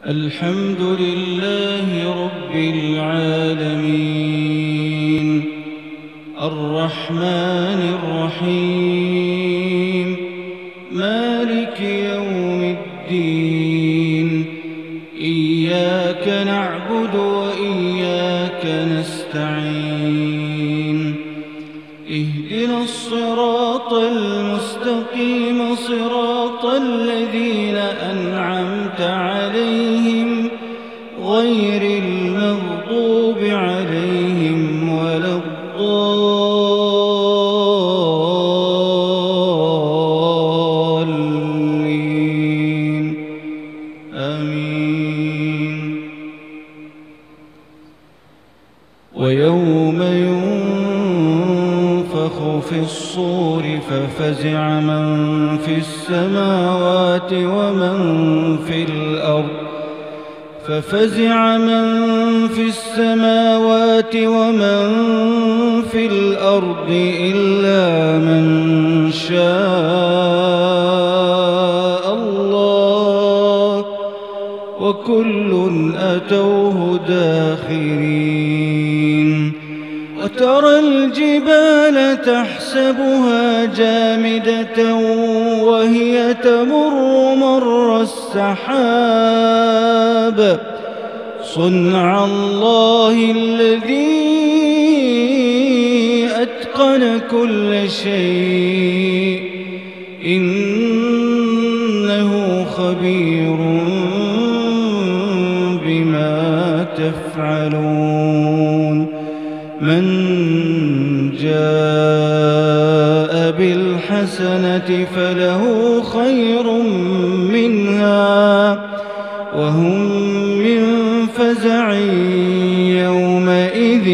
الحمد لله رب العالمين الرحمن الرحيم مالك يوم الدين إياك نعبد وإياك نستعين اهدنا الصراط المستقيم صراط الذين أنعمت عليهم غير المغضوب عليهم ولا الضالين آمين. ويوم ينفخ في الصور ففزع من في السماوات ومن في الأرض إلا من شاء الله وكل أتوه داخرين. وترى الجبال تحسبها جامدة وهي تمر مر السحاب صنع الله الذي أتقن كل شيء إنه خبير بما تفعلون. من جاء بالحسنة فله خير منها وهم من فزع يومئذ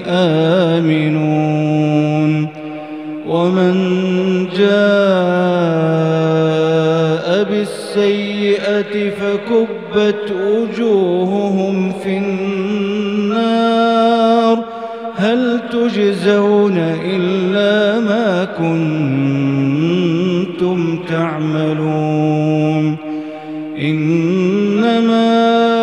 آمنون. ومن جاء بالسيئة فكبت وجوههم في النار هل تجزون إلا ما كنتم تعملون. إنما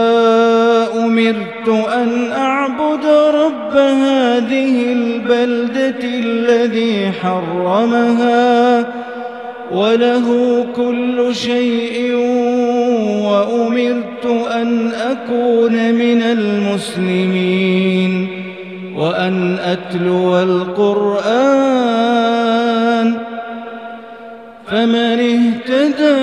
أمرت أن أعبد رب هذه البلدة الذي حرمها وله كل شيء وأمرت أن أكون من المسلمين وأن أتلو القرآن فمن اهتدى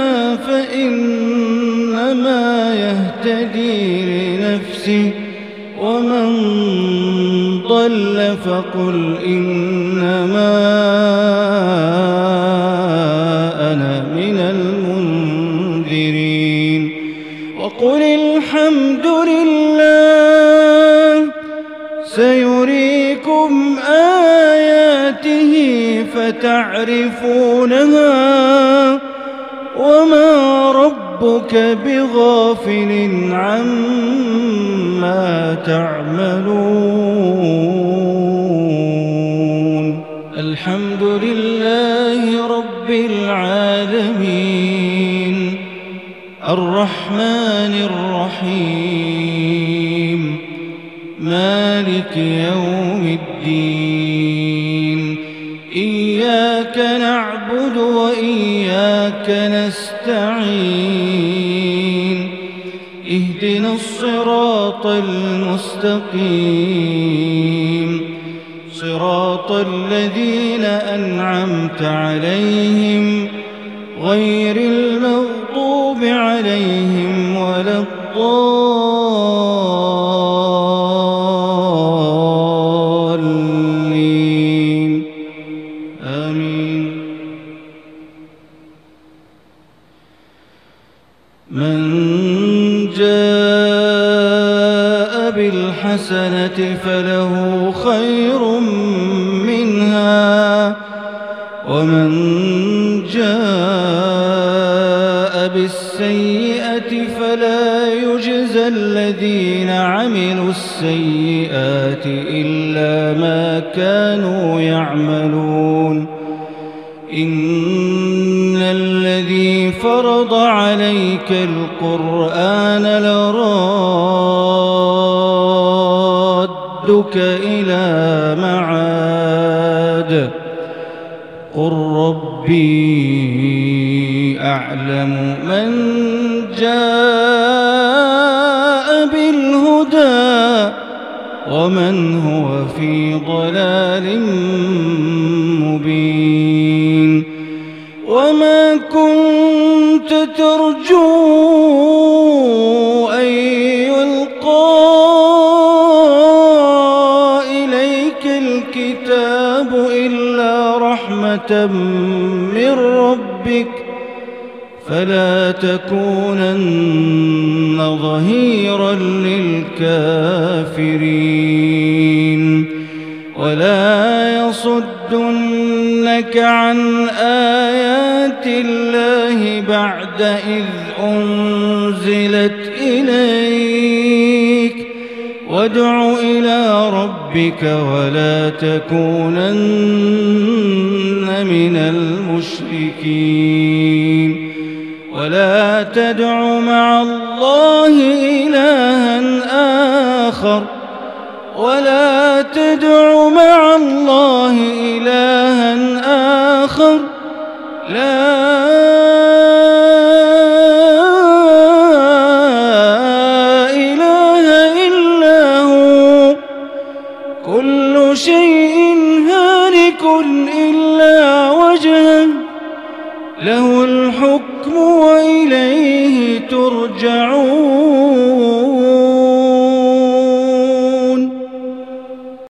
فإنما يهتدي لنفسه ومن ضل فقل إنما أنا من المنذرين. وقل الحمد لله سيريكم آياته فتعرفونها وما ربك بغافل عما تعملون. الحمد لله رب العالمين الرحمن الرحيم مالك يوم الدين إياك نعبد وإياك نستعين اهدنا الصراط المستقيم صراط الذين أنعمت عليهم غير المغضوب عليهم ولا الضالين آمين. من جاء بالحسنة فله خير منها ومن جاء بالسيئة فلا يجزى الذين عملوا السيئات إلا ما كانوا يعملون. إن الذين الذي فرض عليك القرآن لرادك إلى معاد قل ربي أعلم من جاء بالهدى ومن هو في ضلال مبين وما كنت ترجو أن يلقى إليك الكتاب إلا رحمة من ربك فلا تكونن ظهيرا للكافرين ولا يصدنك عن آيات الله بعد إذ أنزلت إليك وادع إلى ربك ولا تكونن من المشركين ولا تدع مع الله إلها آخر لا إله إلا هو كل شيء هالك إلا وجهه له الحكم وإليه ترجعون.